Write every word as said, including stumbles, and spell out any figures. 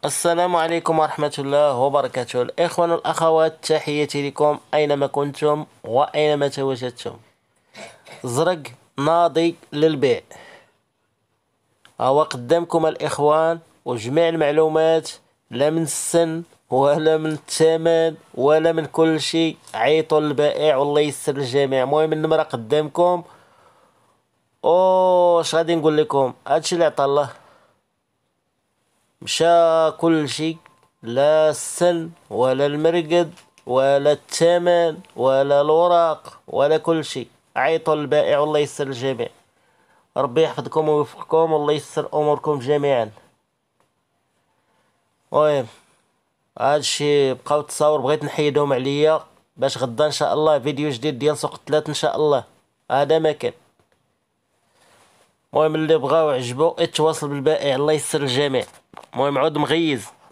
السلام عليكم ورحمة الله وبركاته. الإخوان والأخوات، تحياتي لكم أينما كنتم وأينما تواجدتم. زرق ناضي للبيع، هو قدامكم الإخوان، وجميع المعلومات، لا من السن ولا من الثمن ولا من كل شيء. عيطوا للبائع والله يسر الجميع. المهم النمرة قدامكم. اوش غادي نقول لكم؟ هادشي اللي عطا الله، مشى كل شيء، لا السن ولا المرقد ولا الثمن ولا الوراق ولا كل شيء. عيطوا للبائع والله يسر الجميع. ربي يحفظكم ويوفقكم والله يسر اموركم جميعا. المهم هادشي بقاو تصاور بغيت نحيدهم عليا باش غدا ان شاء الله فيديو جديد ديال سوق الثلاث ان شاء الله. هذا ما كان. المهم اللي بغاو عجبو يتواصل بالبائع الله يسر الجميع. المهم عود مغيز.